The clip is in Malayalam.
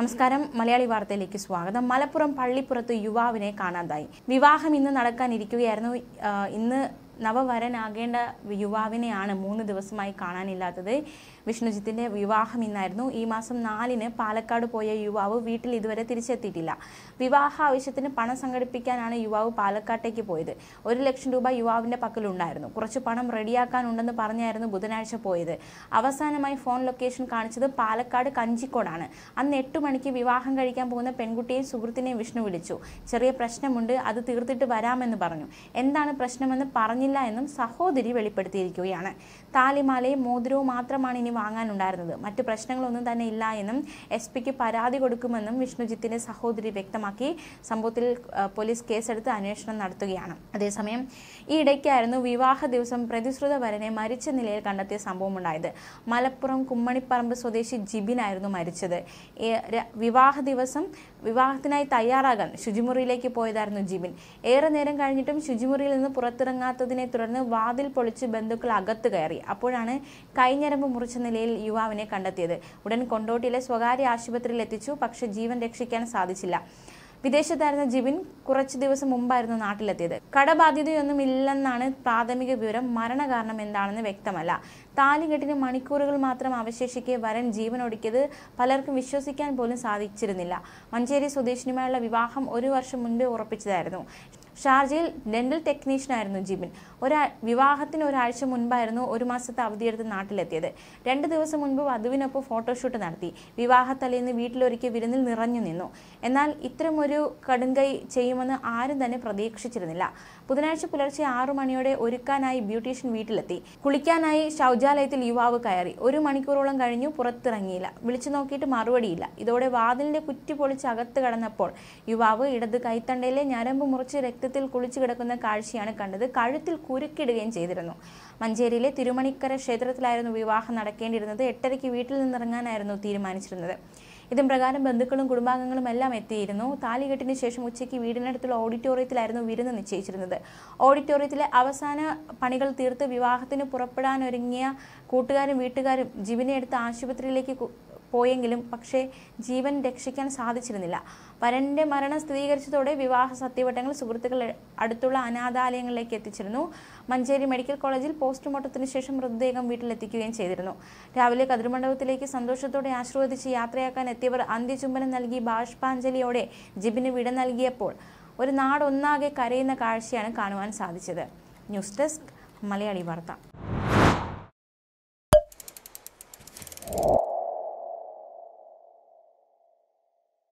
നമസ്കാരം മലയാളി വാർത്തയിലേക്ക് സ്വാഗതം. മലപ്പുറം പള്ളിപ്പുറത്ത് യുവാവിനെ കാണാതായി. വിവാഹം ഇന്ന് നടക്കാനിരിക്കുകയായിരുന്നു. ഇന്ന് നവവരനാകേണ്ട യുവാവിനെയാണ് 3 ദിവസമായി കാണാനില്ലാത്തത്. വിഷ്ണുജിത്തിന്റെ വിവാഹം ഇന്നായിരുന്നു. ഈ മാസം 4-ന് പാലക്കാട് പോയ യുവാവ് വീട്ടിൽ ഇതുവരെ തിരിച്ചെത്തിയിട്ടില്ല. വിവാഹ ആവശ്യത്തിന് പണം സംഘടിപ്പിക്കാനാണ് യുവാവ് പാലക്കാട്ടേക്ക് പോയത്. 1 ലക്ഷം രൂപ യുവാവിന്റെ പക്കലുണ്ടായിരുന്നു. കുറച്ച് പണം റെഡിയാക്കാനുണ്ടെന്ന് പറഞ്ഞായിരുന്നു ബുധനാഴ്ച പോയത്. അവസാനമായി ഫോൺ ലൊക്കേഷൻ കാണിച്ചത് പാലക്കാട് കഞ്ചിക്കോടാണ്. അന്ന് 8 മണിക്ക് വിവാഹം കഴിക്കാൻ പോകുന്ന പെൺകുട്ടിയെയും സുഹൃത്തിനെയും വിഷ്ണു വിളിച്ചു. ചെറിയ പ്രശ്നമുണ്ട്, അത് തീർത്തിട്ട് വരാമെന്ന് പറഞ്ഞു. എന്താണ് പ്രശ്നമെന്ന് പറഞ്ഞില്ല എന്നും സഹോദരി വെളിപ്പെടുത്തിയിരിക്കുകയാണ്. താലിമാലയും മോതിരവും മാത്രമാണ് ഇനി വാങ്ങാനുണ്ടായിരുന്നത്. മറ്റു പ്രശ്നങ്ങളൊന്നും തന്നെ ഇല്ല എന്നും SP-ക്ക് പരാതി കൊടുക്കുമെന്നും വിഷ്ണുജിത്തിന്റെ സഹോദരി വ്യക്തമാക്കി. സംഭവത്തിൽ പോലീസ് കേസെടുത്ത് അന്വേഷണം നടത്തുകയാണ്. അതേസമയം ഈ ഇടയ്ക്കായിരുന്നു വിവാഹ ദിവസം പ്രതിശ്രുത വരനെ മരിച്ച നിലയിൽ കണ്ടെത്തിയ സംഭവമുണ്ടായത്. മലപ്പുറം കുമ്മണിപ്പറമ്പ് സ്വദേശി ജിബിനായിരുന്നു മരിച്ചത്. വിവാഹ ദിവസം വിവാഹത്തിനായി തയ്യാറാകാൻ ശുചിമുറിയിലേക്ക് പോയതായിരുന്നു ജിബിൻ. ഏറെ നേരം കഴിഞ്ഞിട്ടും ശുചിമുറിയിൽ നിന്ന് പുറത്തിറങ്ങാത്തതിനെ തുടർന്ന് വാതിൽ പൊളിച്ച് ബന്ധുക്കൾ അകത്ത് കയറി. അപ്പോഴാണ് കൈഞ്ഞരമ്പ് മുറിച്ച നിലയിൽ യുവാവിനെ കണ്ടെത്തിയത്. ഉടൻ കൊണ്ടോട്ടിയിലെ സ്വകാര്യ ആശുപത്രിയിൽ എത്തിച്ചു. പക്ഷേ ജീവൻ രക്ഷിക്കാൻ സാധിച്ചില്ല. വിദേശത്തായിരുന്ന ജിബിൻ കുറച്ചു ദിവസം മുമ്പായിരുന്നു നാട്ടിലെത്തിയത്. കടബാധ്യതയൊന്നും ഇല്ലെന്നാണ് പ്രാഥമിക വിവരം. മരണകാരണം എന്താണെന്ന് വ്യക്തമല്ല. താലികെട്ടിന് മണിക്കൂറുകൾ മാത്രം അവശേഷിക്കെ വരൻ ജീവനൊടുക്കിയത് പലർക്കും വിശ്വസിക്കാൻ പോലും സാധിച്ചിരുന്നില്ല. മഞ്ചേരി സ്വദേശിനിയുമായുള്ള വിവാഹം 1 വർഷം മുൻപേ ഉറപ്പിച്ചതായിരുന്നു. ഷാർജയിൽ ഡെന്റൽ ടെക്നീഷ്യനായിരുന്നു ജിബിൻ. വിവാഹത്തിന് ഒരാഴ്ച മുൻപായിരുന്നു 1 മാസത്തെ അവധിയെടുത്ത് നാട്ടിലെത്തിയത്. 2 ദിവസം മുൻപ് വധുവിനൊപ്പം ഫോട്ടോഷൂട്ട് നടത്തി. വിവാഹത്തലേന്ന് വീട്ടിലൊരുക്കിയ വിരുന്നിൽ നിറഞ്ഞു നിന്നു. എന്നാൽ ഇത്തരമൊരു കടുങ്കൈ ചെയ്യുമെന്ന് ആരും തന്നെ പ്രതീക്ഷിച്ചിരുന്നില്ല. ബുധനാഴ്ച പുലർച്ചെ 6 മണിയോടെ ഒരുക്കാനായി ബ്യൂട്ടീഷ്യൻ വീട്ടിലെത്തി. കുളിക്കാനായി ശൗചാലയത്തിൽ യുവാവ് കയറി. 1 മണിക്കൂറോളം കഴിഞ്ഞു, പുറത്തിറങ്ങിയില്ല. വിളിച്ചു നോക്കിയിട്ട് മറുപടിയില്ല. ഇതോടെ വാതിലിന്റെ കുറ്റി പൊളിച്ച് അകത്ത് കടന്നപ്പോൾ യുവാവ് ഇടത് കൈത്തണ്ടയിലെ ഞരമ്പ് മുറിച്ച് രക്തത്തിൽ കുളിച്ചു കിടക്കുന്ന കാഴ്ചയാണ് കണ്ടത്. കഴുത്തിൽ കുരുക്കിടുകയും ചെയ്തിരുന്നു. മഞ്ചേരിയിലെ തിരുമണിക്കര ക്ഷേത്രത്തിലായിരുന്നു വിവാഹം നടക്കേണ്ടിയിരുന്നത്. 8:30-ക്ക് വീട്ടിൽ നിന്നിറങ്ങാനായിരുന്നു തീരുമാനിച്ചിരുന്നത്. ഇതും പ്രകാരം ബന്ധുക്കളും കുടുംബാംഗങ്ങളും എല്ലാം എത്തിയിരുന്നു. താലികെട്ടിന് ശേഷം ഉച്ചയ്ക്ക് വീടിനടുത്തുള്ള ഓഡിറ്റോറിയത്തിലായിരുന്നു വിരുന്ന് നിശ്ചയിച്ചിരുന്നത്. ഓഡിറ്റോറിയത്തിലെ അവസാന പണികൾ തീർത്ത് വിവാഹത്തിന് പുറപ്പെടാനൊരുങ്ങിയ കൂട്ടുകാരും വീട്ടുകാരും ജിബിനെ എടുത്ത് ആശുപത്രിയിലേക്ക് പോയെങ്കിലും പക്ഷേ ജീവൻ രക്ഷിക്കാൻ സാധിച്ചിരുന്നില്ല. വരന്റെ മരണം സ്ഥിരീകരിച്ചതോടെ വിവാഹ സത്യവട്ടങ്ങൾ സുഹൃത്തുക്കൾ അടുത്തുള്ള അനാഥാലയങ്ങളിലേക്ക് എത്തിച്ചിരുന്നു. മഞ്ചേരി മെഡിക്കൽ കോളേജിൽ പോസ്റ്റ്മോർട്ടത്തിന് ശേഷം മൃതദേഹം വീട്ടിലെത്തിക്കുകയും ചെയ്തിരുന്നു. രാവിലെ കതിർമണ്ഡപത്തിലേക്ക് സന്തോഷത്തോടെ ആശീർവദിച്ച് യാത്രയാക്കാൻ എത്തിയവർ അന്ത്യചുംബനം നൽകി ബാഷ്പാഞ്ജലിയോടെ ജിബിന് വിട നൽകിയപ്പോൾ ഒരു നാടൊന്നാകെ കരയുന്ന കാഴ്ചയാണ് കാണുവാൻ സാധിച്ചത്. ന്യൂസ് ഡെസ്ക് മലയാളി വാർത്ത.